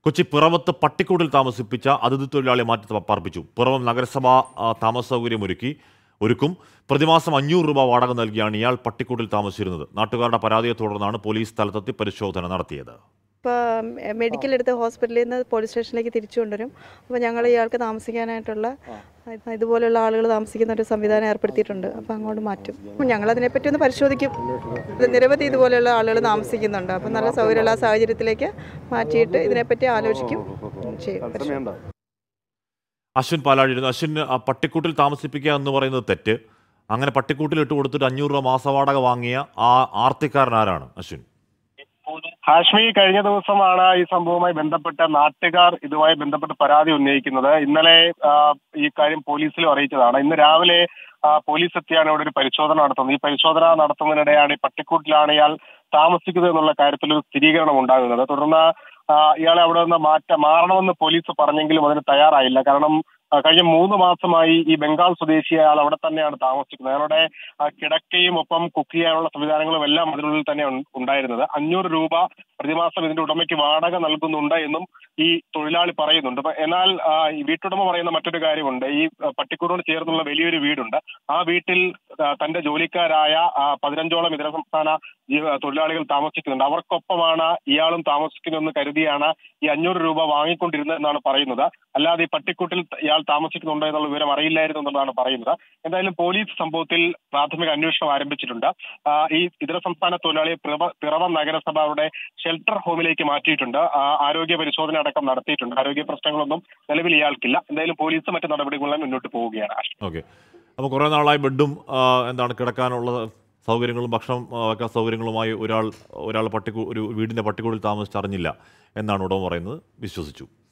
കൊച്ചി പിറവത്ത് പട്ടിക്കൂടിൽ താമസിപ്പിച്ച അതിഥി തൊഴിലാളിയെ മാറ്റി പാർപ്പിച്ചു. പിറവം നഗരസഭ താമസ ഒരുക്കും. പ്രതിമാസം 500 രൂപ വാടക നൽകിയാണ് ഇയാൾ പട്ടിക്കൂടിൽ താമസിച്ചിരുന്നത്. നാട്ടുകാരുടെ പരാതിയെ തുടർന്നാണ് പോലീസ് സ്ഥലത്തെത്തി പരിശോധന നടത്തിയത്. ഇപ്പോൾ മെഡിക്കൽ എടുത്ത് ഹോസ്പിറ്റലിൽ നിന്ന് പോലീസ് സ്റ്റേഷനിലേക്ക് തിരിച്ചു കൊണ്ടുവരും. അപ്പോൾ ഞങ്ങൾ ഇയാൾക്ക് താമസിക്കാനായിട്ടുള്ള ഇതുപോലെയുള്ള ആളുകൾ താമസിക്കുന്ന ഒരു സംവിധാനം ഏർപ്പെടുത്തിയിട്ടുണ്ട്. അപ്പോൾ അങ്ങോട്ട് മാറ്റും. ഞങ്ങളതിനെപ്പറ്റി ഒന്ന് പരിശോധിക്കും. നിരവധി ഇതുപോലെയുള്ള ആളുകൾ താമസിക്കുന്നുണ്ട്. അപ്പം നല്ല സൗകര്യമുള്ള സാഹചര്യത്തിലേക്ക് മാറ്റിയിട്ട് ഇതിനെപ്പറ്റി ആലോചിക്കും ചെയ്യും. അശ്വിൻ പാലാഴിയിരുന്നു. അശ്വിൻ, പട്ടിക്കൂട്ടിൽ താമസിപ്പിക്കുക എന്ന് പറയുന്നത് തെറ്റ്. അങ്ങനെ പട്ടിക്കൂട്ടിൽ ഇട്ട് കൊടുത്തിട്ട് 500 രൂപ മാസവാടക വാങ്ങിയ ആ ആർത്തിക്കാരൻ ആരാണ് അശ്വിൻ? ഹാഷ്മി, കഴിഞ്ഞ ദിവസമാണ് ഈ സംഭവവുമായി ബന്ധപ്പെട്ട നാട്ടുകാർ ഇതുമായി ബന്ധപ്പെട്ട് പരാതി ഉന്നയിക്കുന്നത്. ഇന്നലെ ഈ കാര്യം പോലീസിലും അറിയിച്ചതാണ്. ഇന്ന് രാവിലെ പോലീസ് എത്തിയാണ് ഇവിടെ ഒരു പരിശോധന നടത്തുന്നത്. ഈ പരിശോധന നടത്തുന്നതിനിടെയാണ് ഈ പട്ടിക്കൂട്ടിലാണ് ഇയാൾ താമസിക്കുന്നത് എന്നുള്ള കാര്യത്തിൽ ഒരു സ്ഥിരീകരണം ഉണ്ടാകുന്നത്. തുടർന്ന് ഇയാളെ അവിടെ നിന്ന് മാറണമെന്ന് പോലീസ് പറഞ്ഞെങ്കിലും അതിന് തയ്യാറായില്ല. കാരണം കഴിഞ്ഞ 3 മാസമായി ഈ ബംഗാൾ സ്വദേശി അയാൾ അവിടെ തന്നെയാണ് താമസിക്കുന്നത്. അയാളുടെ കിടക്കയും ഒപ്പം കുക്ക് ചെയ്യാനുള്ള സംവിധാനങ്ങളും എല്ലാം അതിനുള്ളിൽ തന്നെ ഉണ്ടായിരുന്നത്. 500 രൂപ പ്രതിമാസം ഇതിന്റെ ഉടമയ്ക്ക് വാടക നൽകുന്നുണ്ട് എന്നും ഈ തൊഴിലാളി പറയുന്നുണ്ട്. എന്നാൽ ഈ വീട്ടുടമ പറയുന്ന മറ്റൊരു കാര്യമുണ്ട്. ഈ പട്ടിക്കൂടിനോട് ചേർന്നുള്ള വലിയൊരു വീടുണ്ട്. ആ വീട്ടിൽ തന്റെ ജോലിക്കാരായ 15ഓളം ഇതര സംസ്ഥാന തൊഴിലാളികൾ താമസിക്കുന്നുണ്ട്. അവർക്കൊപ്പമാണ് ഇയാളും താമസിക്കുന്നതെന്ന് കരുതിയാണ് ഈ 500 രൂപ വാങ്ങിക്കൊണ്ടിരുന്നത് എന്നാണ് പറയുന്നത്. അല്ലാതെ ഈ പട്ടിക്കൂട്ടിൽ ഇയാൾ താമസിക്കുന്നുണ്ടോ എന്നുള്ള വിവരം അറിയില്ലായിരുന്നു എന്നുള്ളതാണ് പറയുന്നത്. എന്തായാലും പോലീസ് സംഭവത്തിൽ പ്രാഥമിക അന്വേഷണം ആരംഭിച്ചിട്ടുണ്ട്. ഈ ഇതര സംസ്ഥാന തൊഴിലാളിയെ പിറവം നഗരസഭയുടെ ഷെൽട്ടർ ഹോമിലേക്ക് മാറ്റിയിട്ടുണ്ട്. ആരോഗ്യ പരിശോധന അടക്കം നടത്തിയിട്ടുണ്ട്. ആരോഗ്യ പ്രശ്നങ്ങളൊന്നും നിലവിൽ ഇയാൾക്കില്ല. എന്തായാലും പോലീസ് മറ്റു നടപടികളുമായി മുന്നോട്ട് പോവുകയാണ്. ഓക്കെ, അപ്പോൾ കുറേ നാളായി ബെഡും കിടക്കാനുള്ള സൗകര്യങ്ങളും ഭക്ഷണം വെക്കാൻ സൗകര്യങ്ങളുമായി ഒരാൾ ഒരു വീടിൻ്റെ പട്ടിക്കൂടിൽ താമസിച്ചറിഞ്ഞില്ല എന്നാണ് ഉടമ പറയുന്നത്. വിശ്വസിച്ചു.